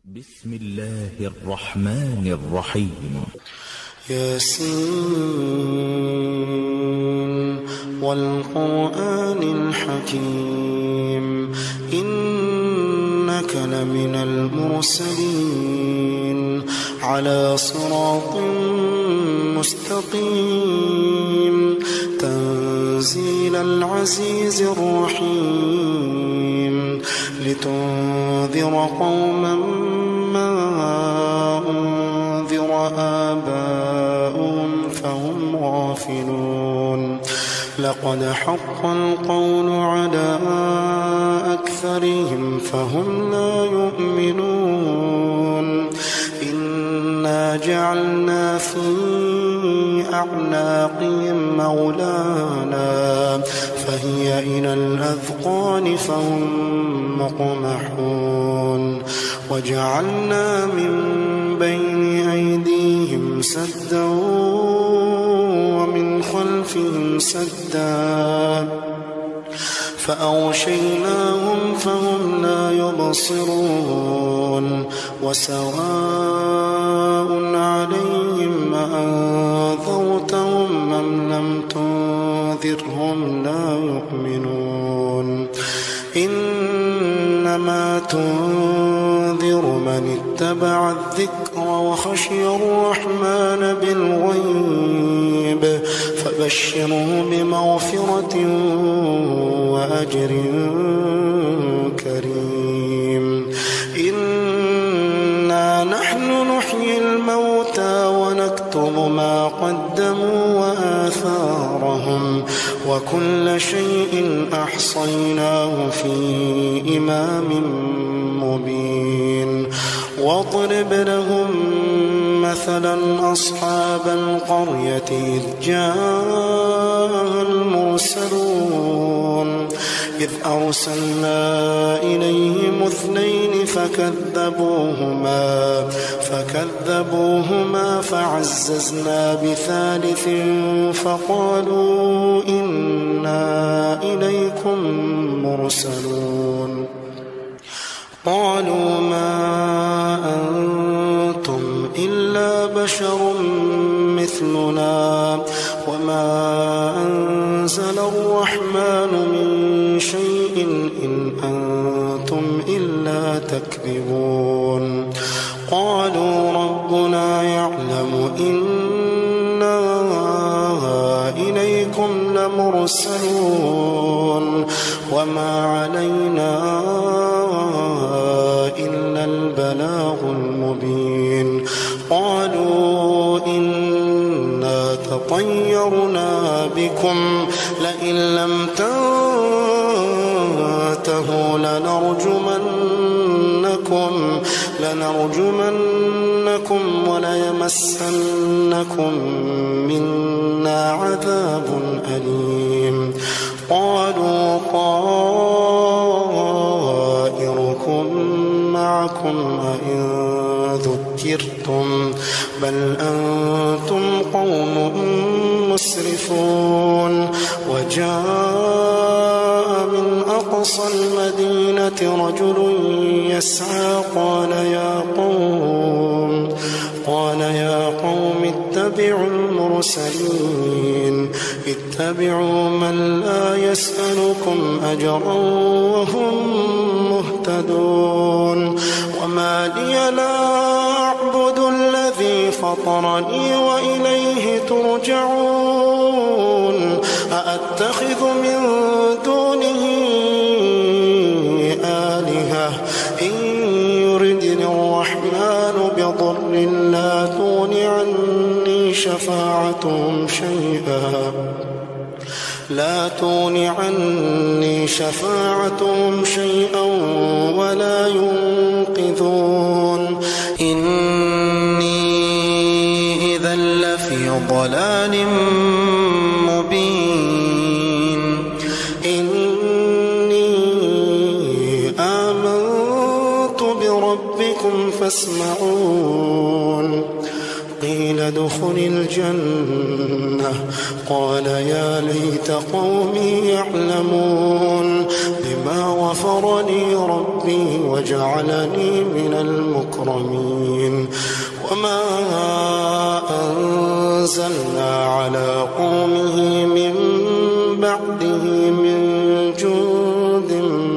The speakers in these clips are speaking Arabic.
بسم الله الرحمن الرحيم. ياسين والقرآن الحكيم إنك لمن المرسلين على صراط مستقيم تنزيل العزيز الرحيم لتنذر قوما ما أنذر آباؤهم فهم غافلون لقد حق القول على أكثرهم فهم لا يؤمنون إنا جعلنا في أعناقهم أغلالا فهي إلى الأذقان فهم مقمحون وجعلنا من بين أيديهم سدا ومن خلفهم سدا فأغشيناهم فهم لا يبصرون وسواء عليهم أأنذرتهم أم لم تنذرهم لا يؤمنون إنما تنذر من اتبع الذكر وخشي الرحمن بالغيب فبشره بمغفرة وأجر كريم إنا نحن نحيي الموتى ونكتب ما قدموا وآثارهم وكل شيء أحصيناه في إمام مبين واضرب لهم مثلا أصحاب القرية إذ جاء المرسلون إذ أرسلنا إليهم اثنين فكذبوهما فعززنا بثالث فقالوا إنا إليكم مرسلون قالوا ما أنتم إلا بشر مثلنا وما أنزل الرحمن من شيء إن أنتم إلا تكذبون قالوا ربنا يعلم إنا إليكم لمرسلون وما علينا إلا البلاغ المبين قالوا إنا تطيرنا بكم لئن لم تنتهوا لنرجمنكم وليمسنكم منا عذاب أليم قالوا طائركم معكم أئن ذكرتم بل أنتم قوم مسرفون وجاء من أقصى المدينة رجل يسعى قال يا قوم اتبعوا المرسلين اتبعوا من لا يسألكم أجرا وهم مهتدون وما لي لا أعبد الذي فطرني وإليه ترجعون أأتخذ من دونه آلهة إن يردني الرحمن بضر لا تغن عني شفاعتهم شيئا ولا ينقذون إني إذا لفي ضلال مبين إني آمنت بربكم فاسمعون قيل ادخل الجنة. قال يا ليت قومي يعلمون بما غفر لي ربي وجعلني من المكرمين. وما أنزلنا على قومه من بعده من جند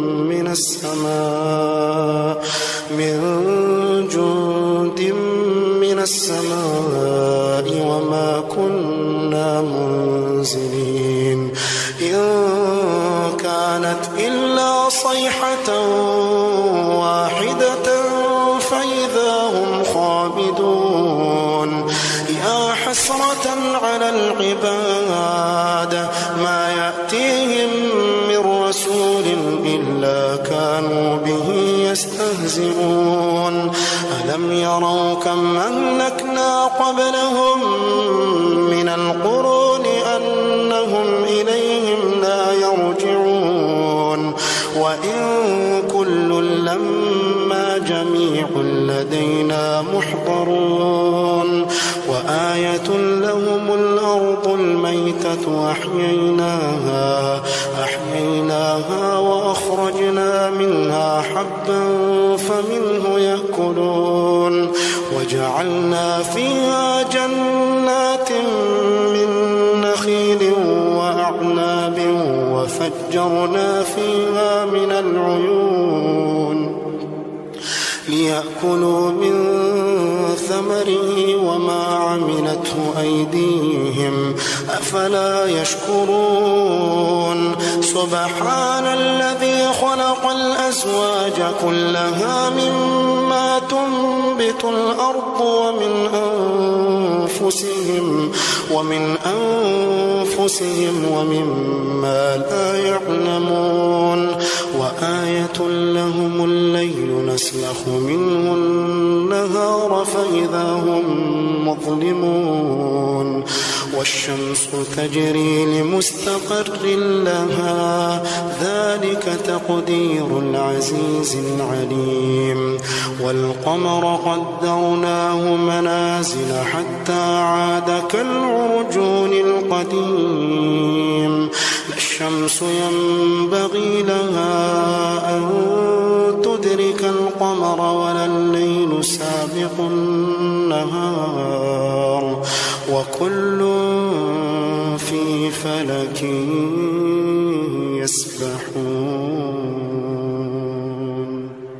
من السماء وما كنا منزلين. إن كانت إلا صيحة واحدة فإذا هم خامدون. يا حسرة على العباد ما يأتيهم من رسول إلا كانوا به يستهزئون. ألم يروا كم أهلكنا قبلهم من القرون أنهم إليهم لا يرجعون. وإن كل لما جميع لدينا محضرون. وآية لهم الأرض الميتة أحييناها وأخرجنا منها حبا فمنه يأكلون. وجعلنا فيها جنات من نخيل وأعناب وفجرنا فيها من العيون ليأكلوا من ثمره وما عملته أيديهم أفلا يشكرون. سبحان الذي خلق الأزواج كلها مما تنبت الأرض ومن أنفسهم ومما لا يعلمون. وآية لهم الليل نسلخ منه النهار فإذا هم مظلمون. والشمس تجري لمستقر لها ذلك تقدير العزيز العليم. والقمر قدرناه منازل حتى عاد كالعرجون القديم. لا الشمس ينبغي لها أن تدرك القمر ولا الليل سابق النهار وكل في فلك يسبحون.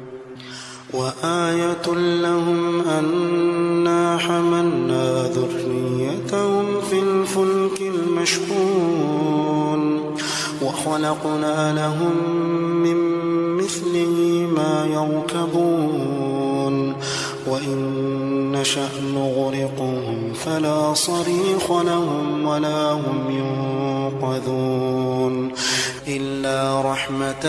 وآية لهم أنا حملنا ذريتهم في الفلك المشحون وخلقنا لهم من مثله ما يركبون. وإن نشأ نغرقهم فلا صريخ لهم ولا هم ينقذون. إلا رحمة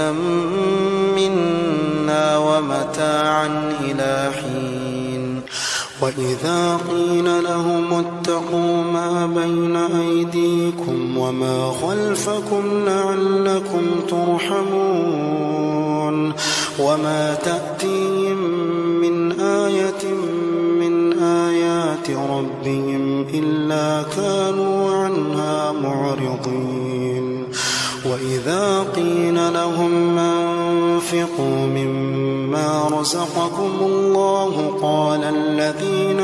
منا ومتاعا إلى حين. وإذا قيل لهم اتقوا ما بين أيديكم وما خلفكم لعلكم ترحمون. وما تأتيهم من آية من آيات ربهم إلا كانوا عنها معرضين. وإذا قيل لهم أنفقوا مما رزقكم الله قال الذين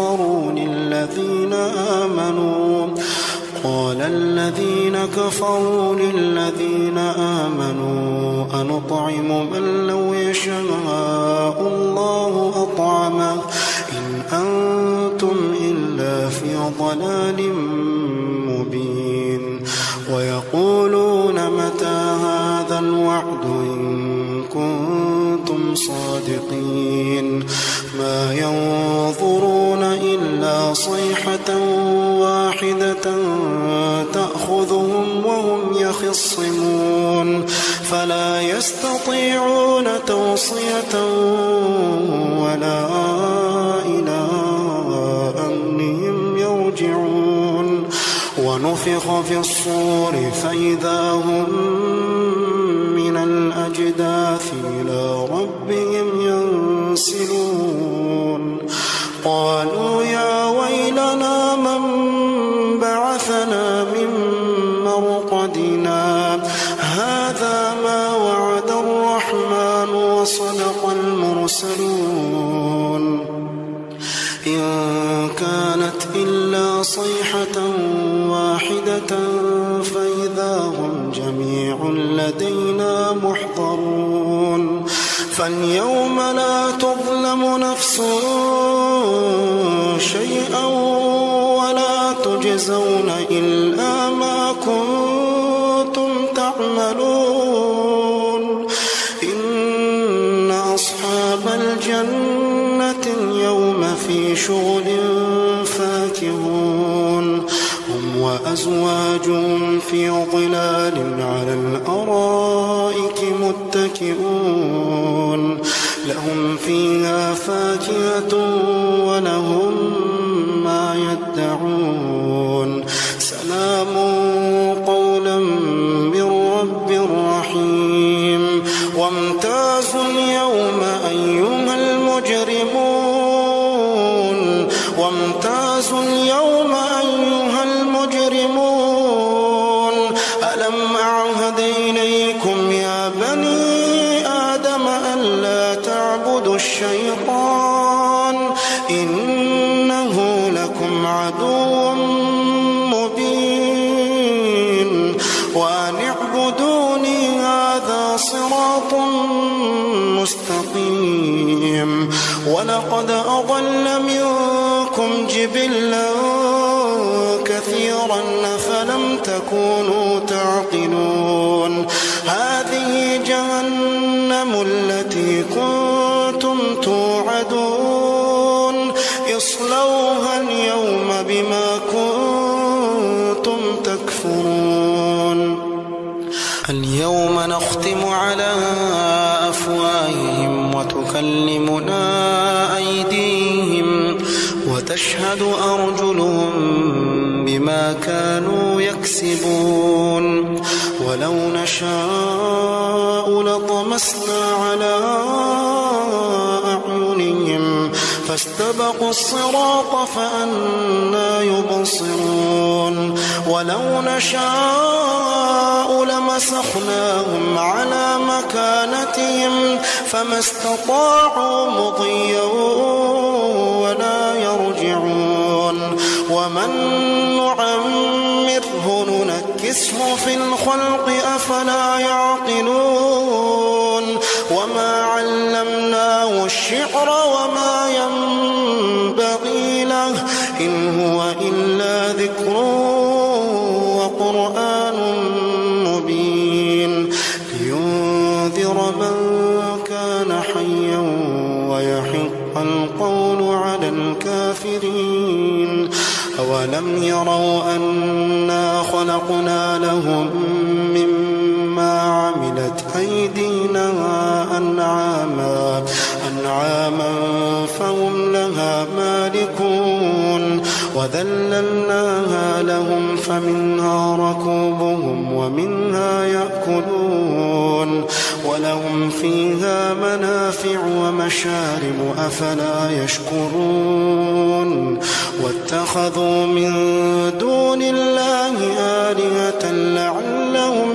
كفروا للذين آمنوا أنطعم من لو يشاء الله أطعمه إن أنتم إلا في ضلال مبين. ويقولون متى هذا الوعد إن كنتم صادقين. ما ينظرون إلا صيحة واحدة تأخذهم وهم يخصمون فلا يستطيعون توصية ولا إلى أهلهم يرجعون. ونفخ في الصور فإذا هم من الأجداث إلى ربهم ينسلون. قالوا يا ويلنا إلا صيحة واحدة فإذا هم جميع لدينا محضرون فاليوم لا تظلم نفس شيئا ولا تجزون إلا ما كنتم تعملون إن أصحاب الجنة اليوم في شغل فاكهون هم وأزواجهم في ظلال على الأرائك متكئون لهم فيها فاكهة ولهم ما يدعون سلام قولا من رب رحيم وامتازوا اليوم أيها المجرمون وامتازوا اليوم أيها المجرمون ألم أعهد إليكم يا بني آدم ألا تعبدوا الشيطان إنه لكم عدو مبين وأن اعبدوني هذا صراط مستقيم ولقد أضل منكم جبلا كثيرا أفلم تكونوا تعقلون هذه جهنم التي كنتم توعدون اصلوها اليوم بما كنتم تكفرون اليوم نختم على أفواههم وتكلمنا أيديهم وتشهد أرجلهم بما كانوا يكسبون ولو نشاء لطمسنا على أعينهم فاستبقوا الصراط فأنى يبصرون ولو نشاء لمسخناهم على مكانتهم فما استطاعوا مضيا ولا يرجعون ومن نعمره ننكسه في الخلق أفلا يعقلون وما علمناه الشعر وما ينبغي له إن هو إلا ذكر وقرآن مبين لينذر من كان حيا ويحق القول على الكافرين أولم يروا أنا خلقنا لهم مما عملت أيدينا أنعاما فهم لها مالكون وذللناها لهم فمنها ركوبهم ومنها يأكلون ولهم فيها منافع ومشارب أفلا يشكرون واتخذوا من دون الله آلهة لعلهم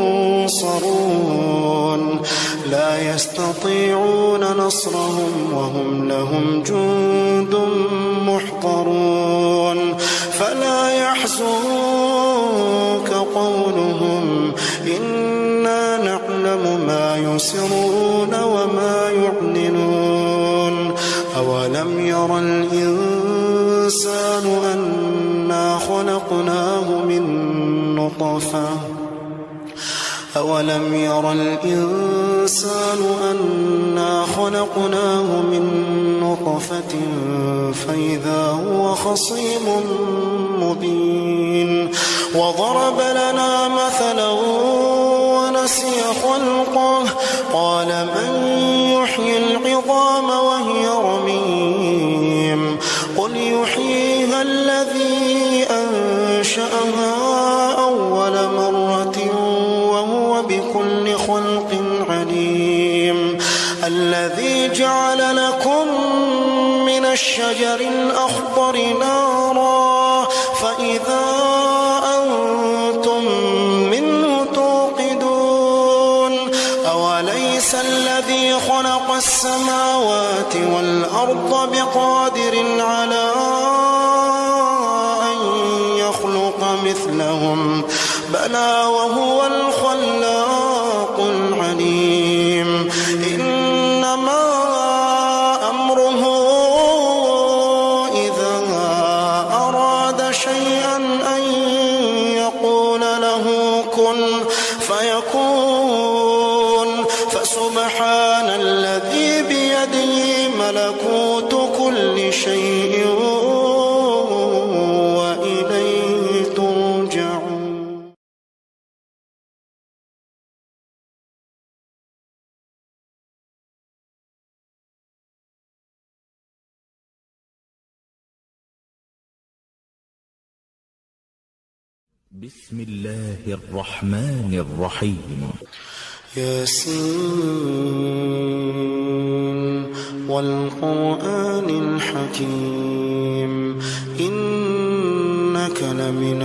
ينصرون لا يستطيعون نصرهم وهم لهم جند محضرون فلا يحزنك قولهم إنا نعلم ما يسرون وما يعلنون أولم ير الإنسان أنا خلقناه من نطفة أولم ير الإنسان أنا خلقناه من نطفة فإذا هو خصيم مبين وضرب لنا مثلا ونسي خلقه قال من يحيي العظام وهي رميم قل يحييها الذي أنشأها أول مرة وهو بكل خلق عليم الذي جعل لكم من الشجر الأخضر نارا فإذا أنتم منه توقدون أوليس الذي خلق السماوات والأرض بقادر على مثلهم بلى وهو الخلاق العليم إنما أمره إذا أراد شيئا أن يقول له كن فيكون فسبحان الذي بيده ملكوت كل شيء وإليه ترجعون. بسم الله الرحمن الرحيم. ياسين والقرآن الحكيم إنك لمن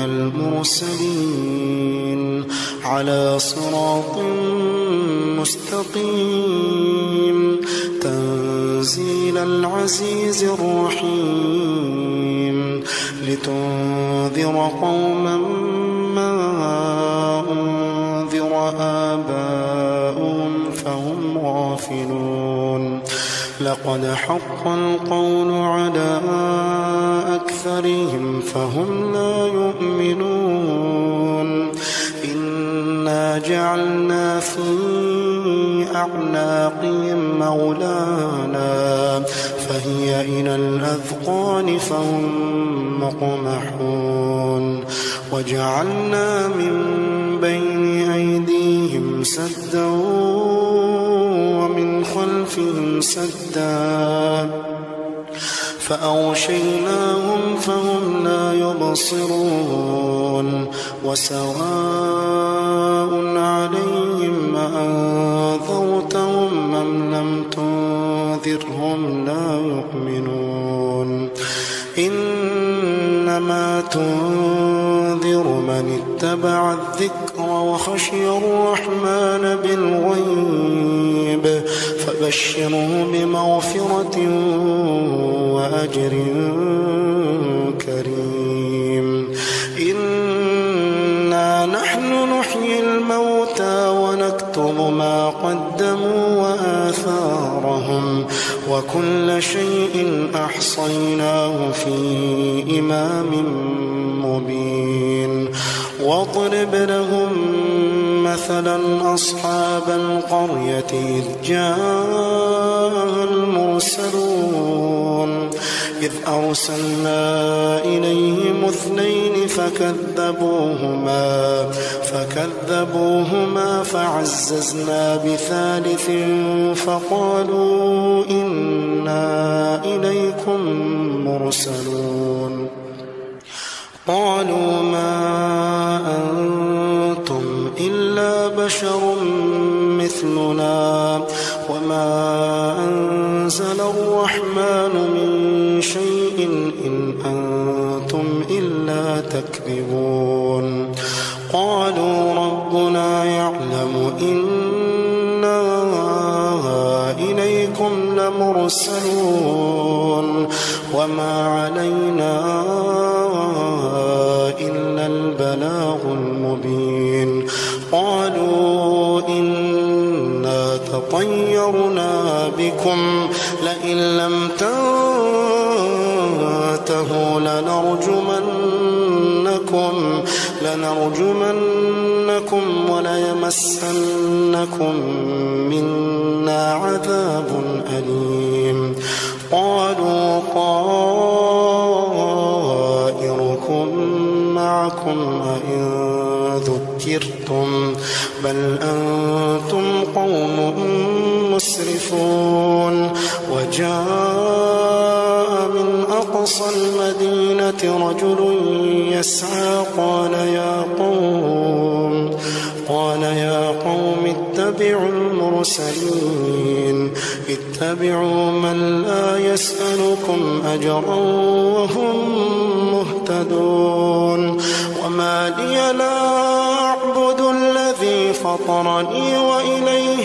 المرسلين على صراط مستقيم تنزيل العزيز الرحيم لتنذر قوما ما أنذر آباؤهم فهم غافلون لقد حق القول على أكثرهم فهم لا يؤمنون إنا جعلنا في أعناقهم مولانا فهي إلى الأذقان فهم مقمحون وجعلنا من بين أيديهم سدا ومن خلفهم سدا فأغشيناهم فهم لا يبصرون وسواء عليهم أأنذرتهم أم لم تنذرهم لا يؤمنون إنما تنذر من اتبع الذكر وخشي الرحمن بالغيب فبشره بمغفرة وأجر كريم إنا نحن نحيي الموتى ونكتب ما قدموا وآثارهم وكل شيء أحصيناه في إمام مبين واضرب لهم مثلا أصحاب القرية إذ جاء المرسلون إذ أرسلنا إليهم اثنين فكذبوهما فعززنا بثالث فقالوا إنا إليكم مرسلون قالوا ما أنتم إلا بشر مثلنا وما أنزل الرحمن من شيء إن أنتم إلا تكذبون قالوا ربنا يعلم إنا إليكم لمرسلون وما علينا إلا البلاغ المبين قالوا إنا تطيرنا بكم لئن لم تنتهوا لنرجمنكم وليمسنكم منا عذاب أليم قالوا طائركم معكم أئن ذكرتم بل أنتم قوم مسرفون وجاء من أقصى المدينة رجل يسعى قال يا قوم اتبعوا المرسلين اتبعوا من لا يسألكم أجرا وهم مهتدون وما لي لا أعبد الذي فطرني وإليه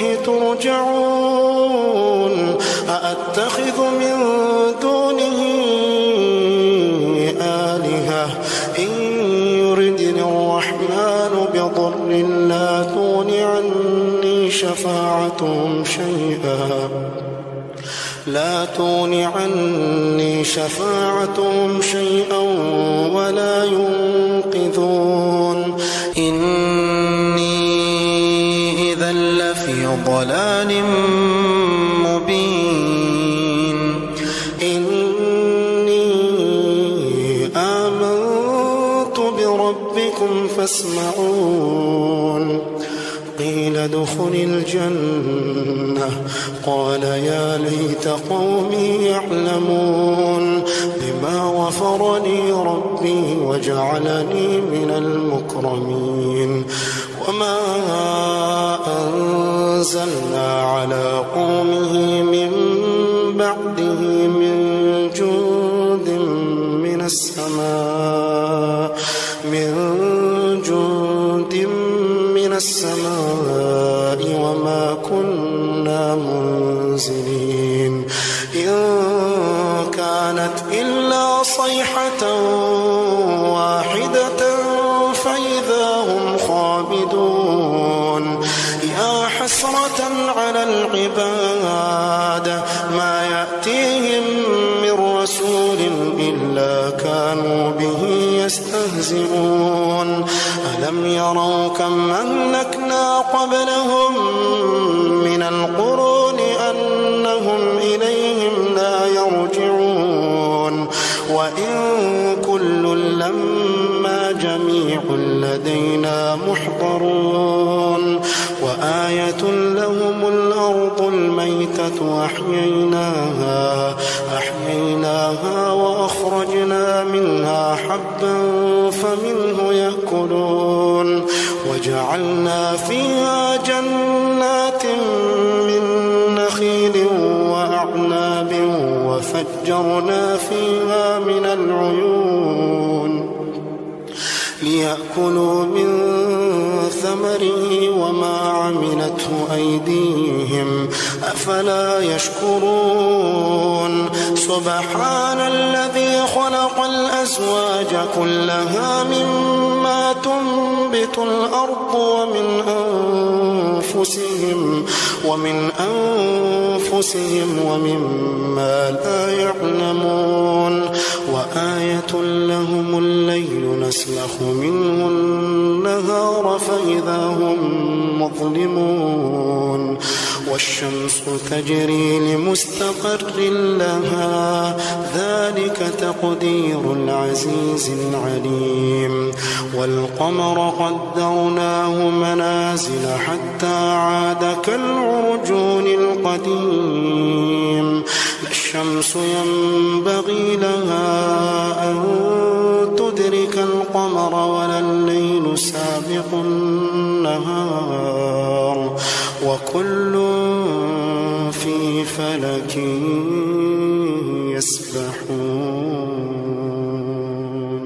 ترجعون أأتخذ من دونه آلهة إن يردني ضر لا تغن عني شفاعتهم شيئا ولا ينقذون إني إذا لفي ضلال مبين إني آمنت بربكم فاسمعون قيل ادخل الجنة قال يا ليت قومي يعلمون بما غفر لي ربي وجعلني من المكرمين وما أنزلنا على قومه من بعده من جند من السماء وما كنا منزلين إن كانت إلا صيحة واحدة فإذا هم خامدون يا حسرة على العباد ما يأتيهم من رسول إلا كانوا به يستهزئون ألم يروا كم أهلكنا قبلهم من القرون أنهم إليهم لا يرجعون وإن كل لما جميع لدينا محضرون وآية لهم الأرض الميتة أحييناها وأخرجنا منها حبا فمنه يأكلون وجعلنا فيها جنات من نخيل وأعناب وفجرنا فيها من العيون ليأكلوا من ثمره وما عملته أيديهم أفلا يشكرون سبحان الذي خلق الأزواج كلها مما تنبت الأرض ومن أنفسهم ومما لا يعلمون وآية لهم الليل نسلخ منه النهار فإذا هم مظلمون والشمس تجري لمستقر لها ذلك تقدير العزيز العليم والقمر قدرناه منازل حتى عاد كالعرجون القديم لا الشمس ينبغي لها أن تدرك القمر ولا الليل سابق النهار وكل في فلك يسبحون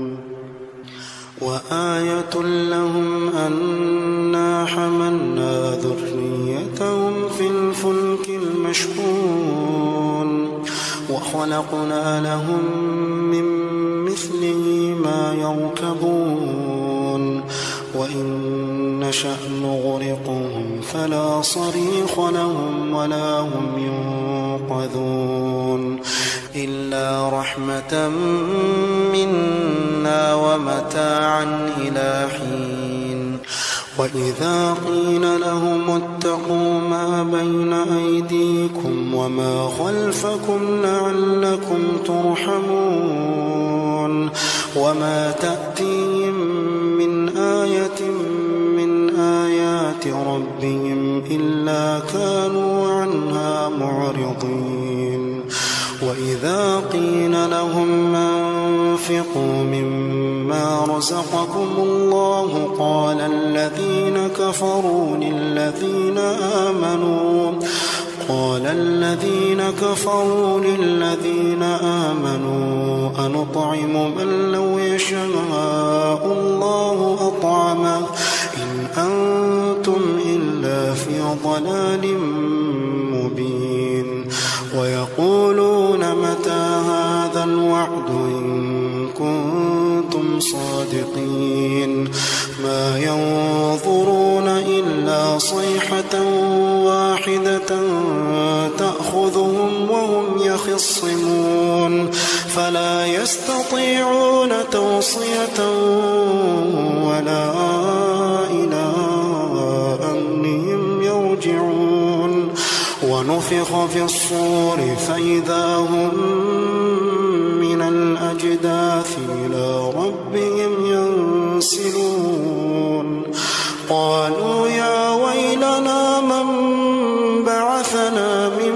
وآية لهم أنا حملنا ذريتهم في الفلك المشحون وخلقنا لهم من مثله ما يركبون وإن نشأ نغرقهم فلا صريخ لهم ولا هم ينقذون إلا رحمة منا ومتاعا إلى حين وإذا قيل لهم اتقوا ما بين أيديكم وما خلفكم لعلكم ترحمون وما تأتيهم من آية من آيات ربهم إلا كانوا عنها معرضين وإذا قيل لهم أنفقوا مما رزقكم الله قال الذين كفروا للذين آمنوا أنطعم من لو يشاء الله أطعمه إن أنتم إلا في ضلال مبين ويقولون متى هذا الوعد إن كنتم صادقين ما ينظرون إلا صيحة واحدة تأخذهم وهم يخصمون فلا يستطيعون توصية ولا إلى أهلهم يرجعون ونفخ في الصور فإذا هم من الأجداث إلى ربهم ينسلون قالوا يا ويلنا من بعثنا من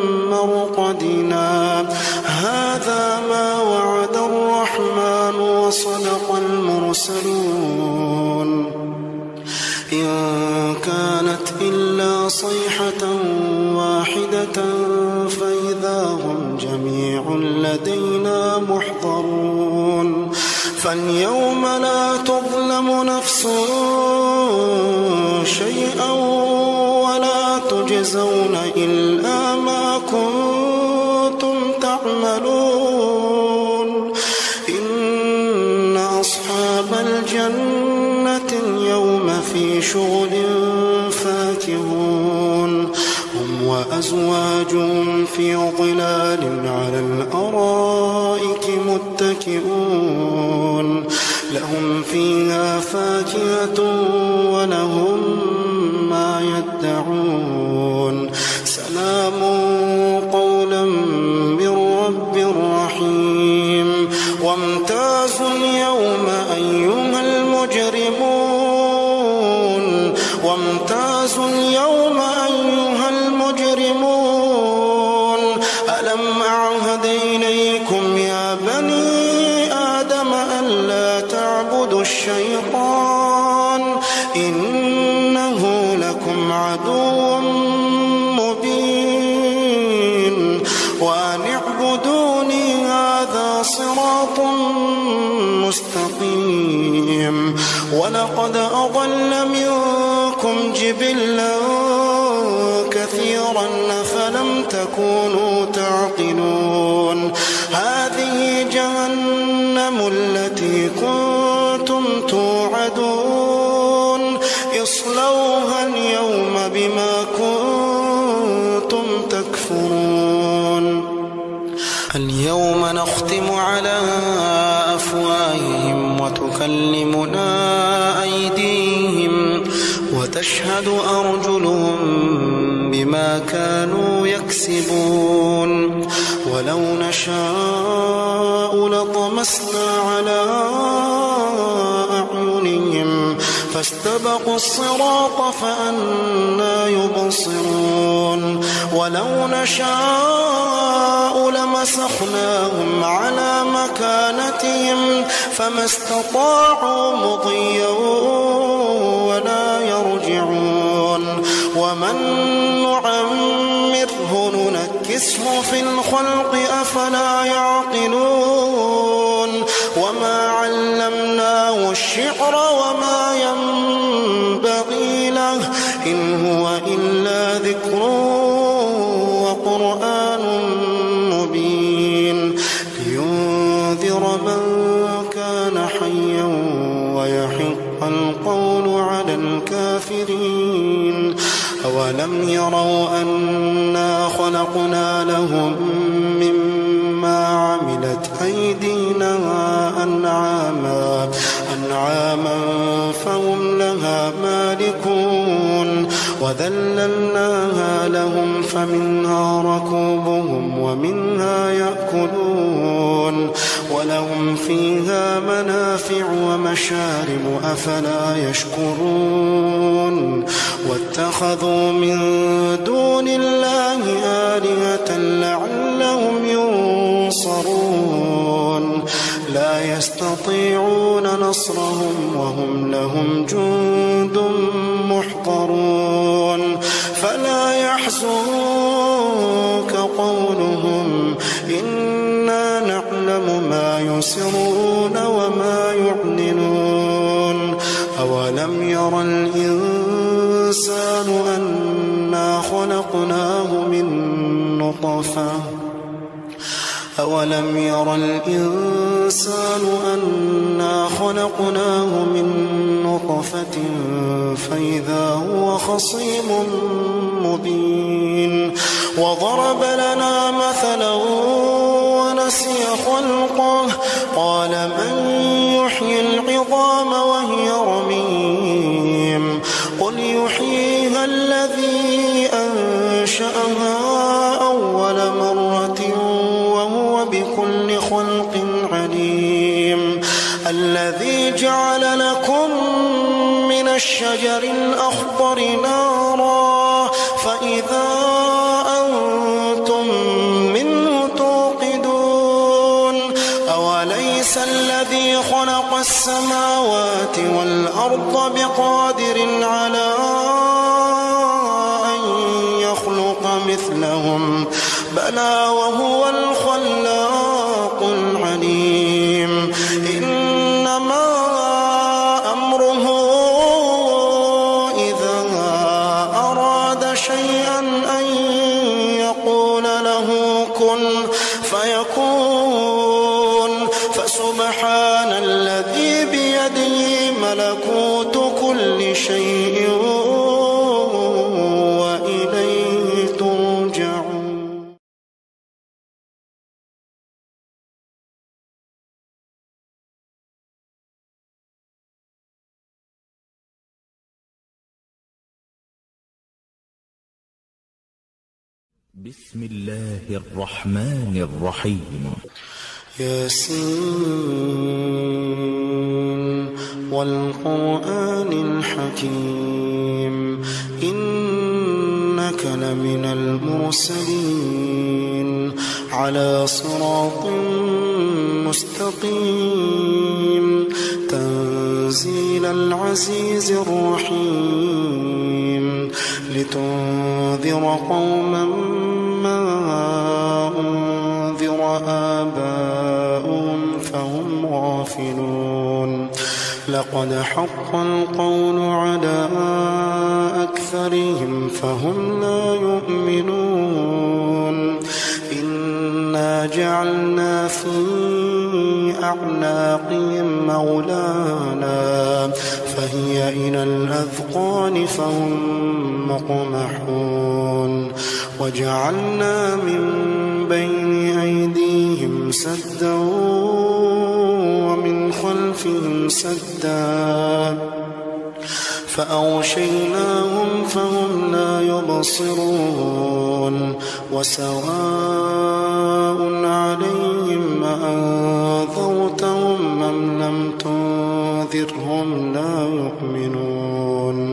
مرقدنا هذا ما وعد الرحمن وصدق المرسلون إن كانت إلا صيحة واحدة فإذا هم جميع لدينا محضرون فاليوم لا تظلم نفس شيئا ولا تجزون إلا ما كنتم تعملون إن أصحاب الجنة اليوم في شغل فاكهون هم وأزواجهم في ظلال على الأرائك متكئون لهم فيها فاكهة ولهم ما يدعون سلام قولا من رب رحيم وامتازوا اليوم أيها المجرمون وامتازوا اليوم أيها المجرمون ألم أعهد إليكم يا بني آدم ألا تعبدوا الشيطان إنه لكم عدو مبين وأن اعبدوني هذا صراط مستقيم ولقد أضل منكم جبلا كثيرا فلم تكونوا تعقلون هذه جهنم التي كنتم توعدون اصلوها اليوم بما كنتم تكفرون اليوم نختم على أفواههم وتكلمنا أيديهم وتشهد أرجلهم بما كانوا يكسبون ولو نشاء لطمسنا على أعينهم فاستبقوا الصراط فأنى يبصرون ولو نشاء لمسخناهم على مكانتهم فما استطاعوا مضيا ولا يرجعون ومن نعمره ننكسه في الخلق أفلا يعقلون وما علمناه الشعر وما ينبغي له إن هو إلا ذكر وقرآن مبين لينذر من كان حيا ويحق القول على الكافرين أولم يروا أنا خلقنا لهم مما عملت أيدينا أنعاما فهم لها مالكون وذللناها لهم فمنها ركوبهم ومنها يأكلون ولهم فيها منافع ومشارب أفلا يشكرون واتخذوا من دون الله آلهة لعلهم ينصرون لا يستطيعون نصرهم وهم لهم جند محضرون فلا يحزنك قولهم إنا نعلم ما يسرون وما يعلنون أولم ير الإنسان أنا خلقناه من نطفة أولم ير الإنسان أنا خلقناه من نطفة فإذا هو خصيم مبين وضرب لنا مثلا ونسي خلقه قال من يحيي العظام وهي رميم قل يحييها الذي أنشأها أول مرة وهو بكل خلق عليم الذي جعل لكم من الشجر الأخضر نارا فإذا أنتم منه توقدون أوليس الذي خلق السماوات والأرض بقادر على أن يخلق مثلهم بلى وهو الخلاق العليم إنما أمره إذا أراد شيئا أن يقول له كن فيكون فسبحان الذي بيده ملكوت كل شيء وإليه ترجعون. بسم الله الرحمن الرحيم. ياسين والقرآن الحكيم إنك لمن المرسلين على صراط مستقيم تنزيل العزيز الرحيم لتنذر قوما ما أنذر آباؤهم فهم غافلون لقد حق القول على أكثرهم فهم لا يؤمنون إنا جعلنا في أعناقهم مولانا فهي إلى الأذقان فهم مقمحون وجعلنا من بين أيديهم سدا ومن خلفهم سدا فأغشيناهم فهم لا يبصرون وسواء عليهم أنذرتهم أم لم تنذرهم لا يؤمنون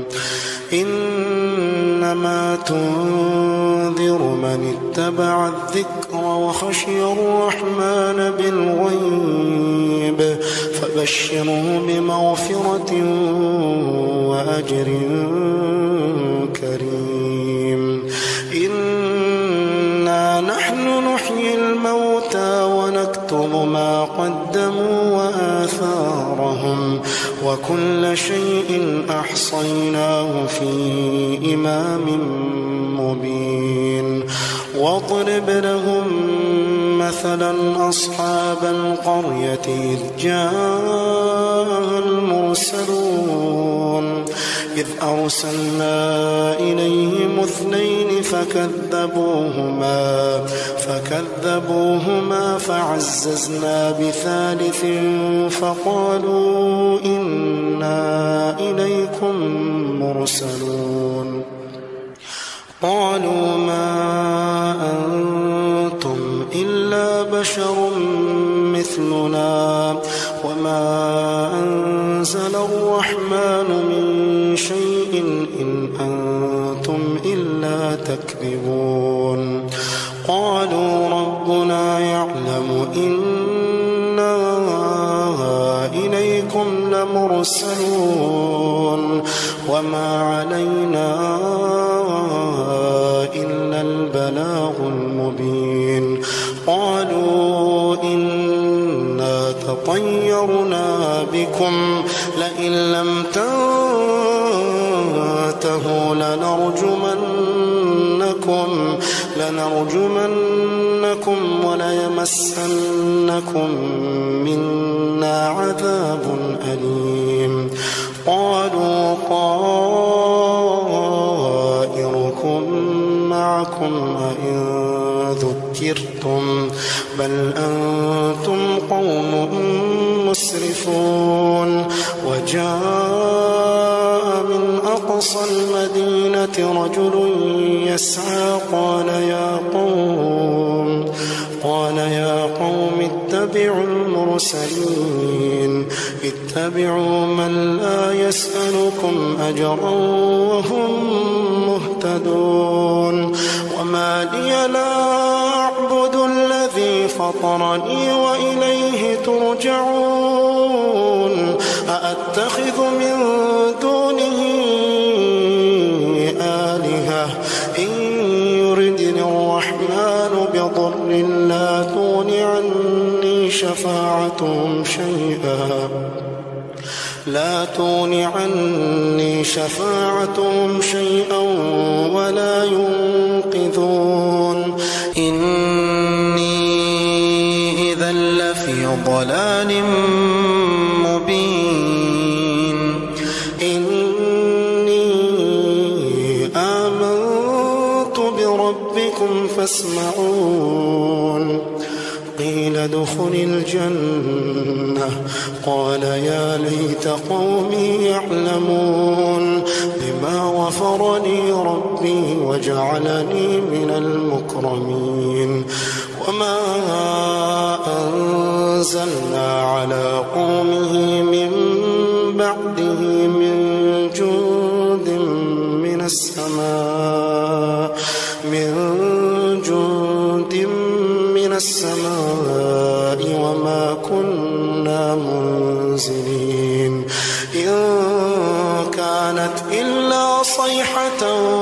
إنما تنذر من اتبع الذكر وخشي الرحمن بالغيب فبشره بمغفرة وأجر كريم إنا نحن نحيي الموتى ونكتب ما قدموا وآثارهم وكل شيء أحصيناه في إمام مبين واضرب لهم مثلا أصحاب القرية إذ جاء المرسلون إذ أرسلنا إليهم اثنين فكذبوهما فعززنا بثالث فقالوا إنا إليكم مرسلون قالوا ما أنتم إلا بشر مثلنا وما أنزل الرحمن من شيء إن أنتم إلا تكذبون قالوا ربنا يعلم إنا إليكم لمرسلون وما علينا إلا البلاغ المبين قالوا إنا تطيرنا بكم لئن لم تنتهوا لنرجمنكم وليمسنكم منا عذاب أليم قالوا طائركم معكم أئن ذكرتم بل أنتم قوم مسرفون وجاء من أقصى المدينة رجل يسعى قال يا قوم اتبعوا المرسلين اتبعوا من لا يسألكم أجرا وهم مهتدون وما لي لا أعبد الذي فطرني وإليه ترجعون أأتخذ من دونه آلهة إن يردني الرحمن بضر لا تغن عني شفاعتهم شيئا ولا ينقذون إني إذا لفي ضلال مبين إني آمنت بربكم فاسمعون قيل ادخل الجنة قال يا ليت قومي يعلمون بما غفر لي ربي وجعلني من المكرمين وما أنزلنا على قومه من بعده من جند من السماء وما كنا منزلين إن كانت إلا صيحة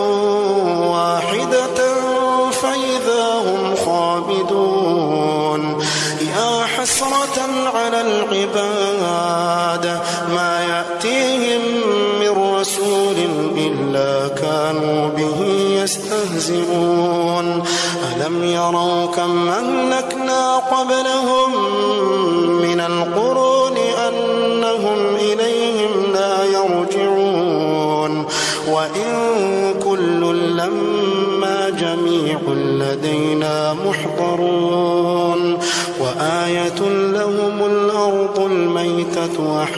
واحدة فإذا هم خامدون يا حسرة على العباد ما يأتيهم من رسول إلا كانوا به يستهزئون ألم يروا كم أهلكنا قبلهم من القرون أنهم إليهم لا يرجعون وإن كل لما جميع لدينا محضرون وآية لهم الأرض الميتة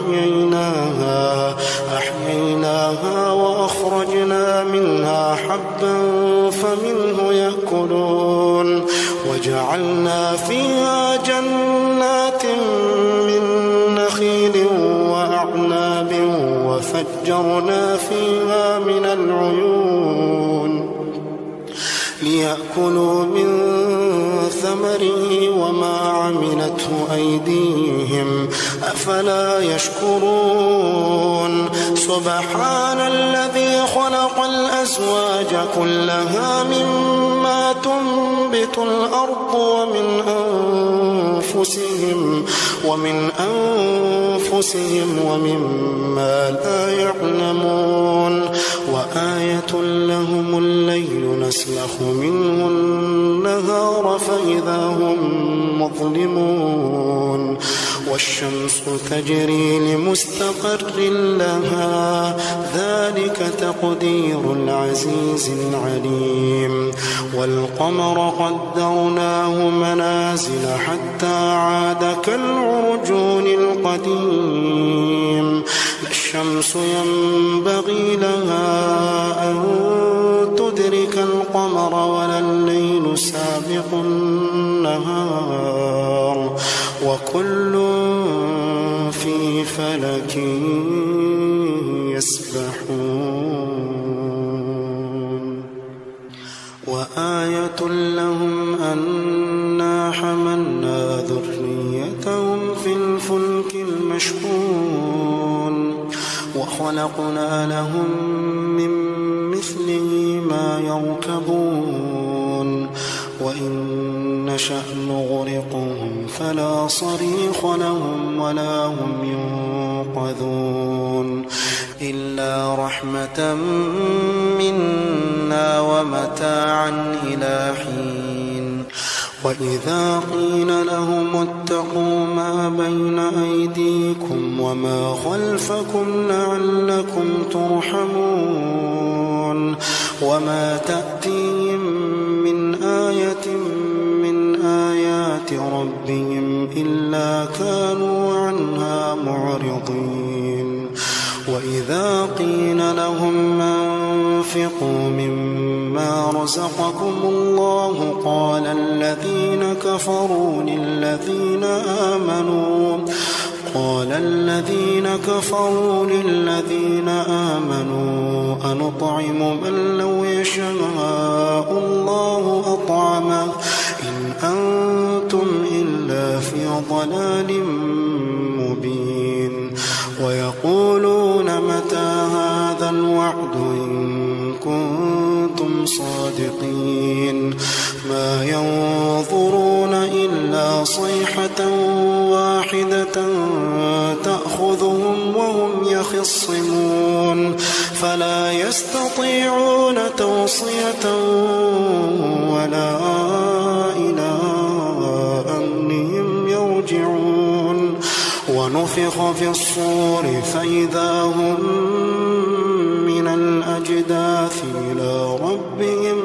أحييناها وأخرجنا منها حبا فمنه يأكلون وجعلنا فيها جنات من نخيل وأعناب وفجرنا فيها من العيون ليأكلوا من ثمره وما عملته أيديهم أفلا يشكرون سبحان الذي خلق الأزواج كلها مما تنبت الأرض ومن أنفسهم ومما لا يعلمون وآية لهم الليل نسلخ منه النهار فإذا هم مظلمون والشمس تجري لمستقر لها ذلك تقدير العزيز العليم والقمر قدرناه منازل حتى عاد كالعرجون القديم لا الشمس ينبغي لها أن تدرك القمر ولا الليل سابق النهار وكل في فلك يسبحون وآية لهم أنا حملنا ذريتهم في الفلك المشحون وخلقنا لهم من مثله ما يركبون وإن نشأ نغرقهم فلا صريخ لهم ولا هم ينقذون إلا رحمة منا ومتاعا إلى حين وإذا قيل لهم اتقوا ما بين أيديكم وما خلفكم لعلكم ترحمون وما تأتيهم من آية من آيات ربهم إلا كانوا عنها معرضين وإذا قيل لهم أنفقوا مما رزقكم الله قال الذين كفروا للذين آمنوا أنطعم من لو يشاء الله أطعمه إن أنتم إلا في ضلال مبين ويقولون متى هذا الوعد إن كنتم صادقين ما ينظرون إلا صيحة واحدة تأخذهم وهم يخصمون فلا يستطيعون توصية ولا إلى أهلهم يرجعون ونفخ في الصور فإذا هم من الأجداث إلى ربهم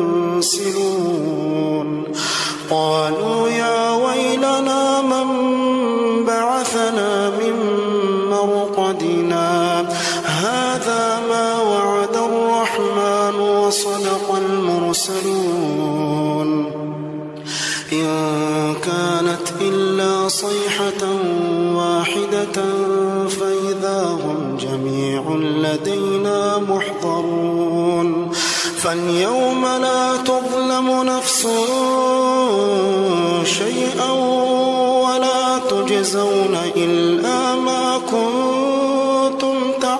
ينسلون قالوا يا ويلنا من بعثنا من مرقدنا هذا ما وعد الرحمن وصدق المرسلون إن كانت إلا صيحة واحدة فإذا هم جميع لدينا محضرون فاليوم لا تظلم نفس شيئا ولا تجزون إلا ما كنتم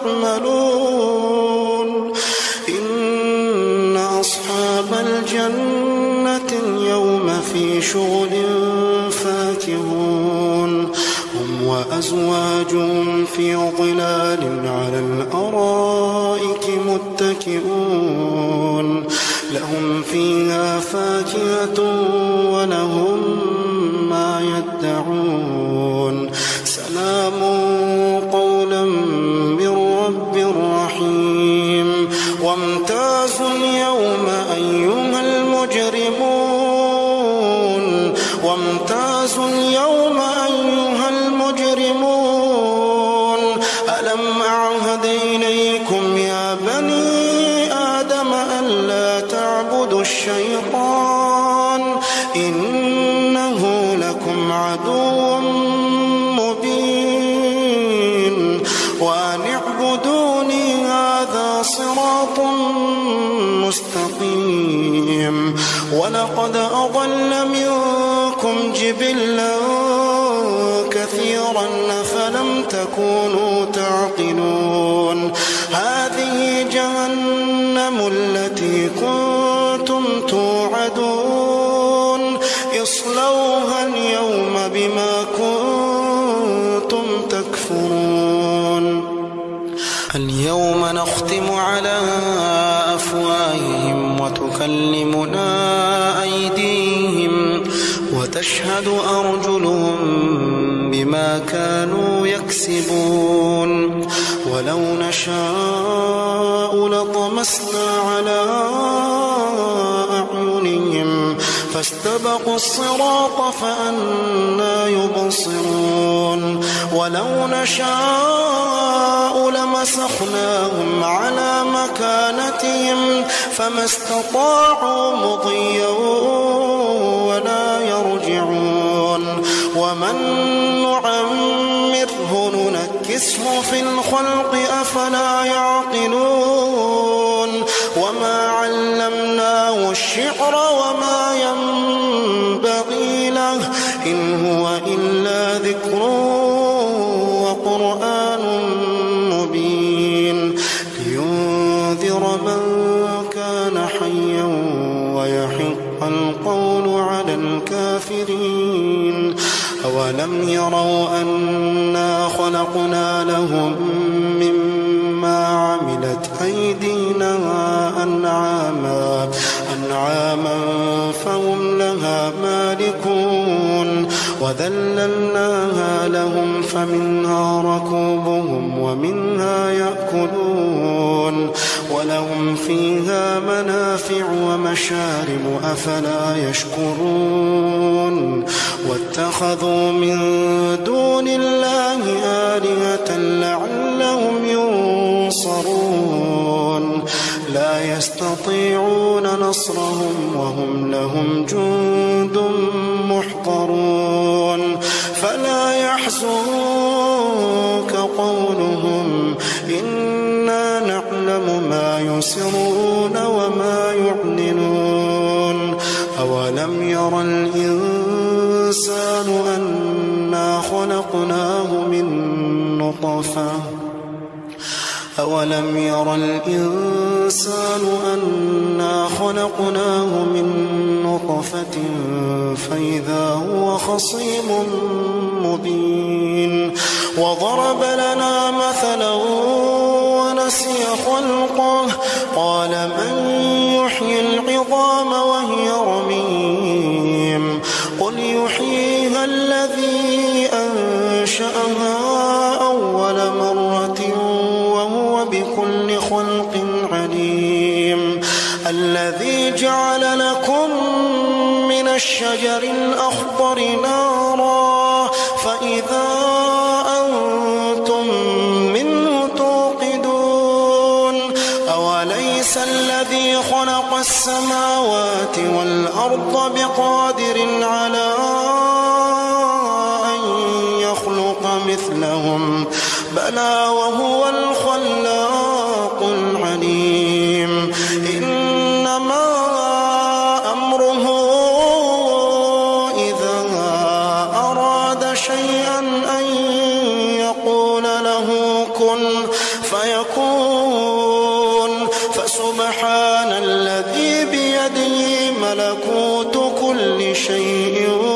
تعملون إن أصحاب الجنة اليوم في شغل فاكهون هم وأزواجهم في ظلال على الأرائك متكئون لهم فيها فاكهة ولهم ما يدعون سلام قولا من رب رحيم وامتازوا اليوم أيها المجرمون ألم أعهد إليكم يا بني آدم ألا تعبدوا الشيطان إنه لكم عدو مبين وأن اعبدوني هذا صراط مستقيم ولقد أضل منكم جبلا كثيرا فلم تكونوا تعقلون هذه جهنم التي كنتم توعدون اصلوها اليوم بما كنتم تكفرون اليوم نختم على أفواههم وتكلمنا أيديهم وتشهد أرجلهم بما كانوا يكسبون ولو نشاء لطمسنا على أعينهم فاستبقوا الصراط فأنى يبصرون ولو نشاء لمسخناهم على مكانتهم فما استطاعوا مضيا ولا يرجعون ومن نعمره ننكسه في الخلق أفلا يعقلون وما علمناه الشعر وما ينبغي له إن هو إلا ذكر وقرآن مبين لينذر من كان حيا ويحق القول على الكافرين أولم يروا أنا خلقنا لهم مما عملت أيدينا أنعاما فهم لها مالكون وذللناها لهم فمنها ركوبهم ومنها يأكلون ولهم فيها منافع ومشارب أفلا يشكرون واتخذوا من دون الله آلهة لعلهم ينصرون لا يستطيعون نصرهم وهم لهم جند محضرون فلا يحزنك قولهم إنا نعلم ما يسرون وما يعلنون أولم ير الإنسان أنا خلقناه من نطفة أولم ير الإنسان أنا خلقناه من نطفة فإذا هو خصيم مبين وضرب لنا مثلا ونسي خلقه قال من يحيي العظام وهي رميم قل يحييها الذي أنشأها أول مرة بكل خلق عليم الذي جعل لكم من الشجر الأخضر نارا فإذا أنتم منه توقدون أوليس الذي خلق السماوات والأرض بقادر على أن يخلق مثلهم بلى وهو الخلاق العليم إنما أمره إذا أراد شيئا أن يقول له كن فيكون فسبحان الذي بيده ملكوت كل شيء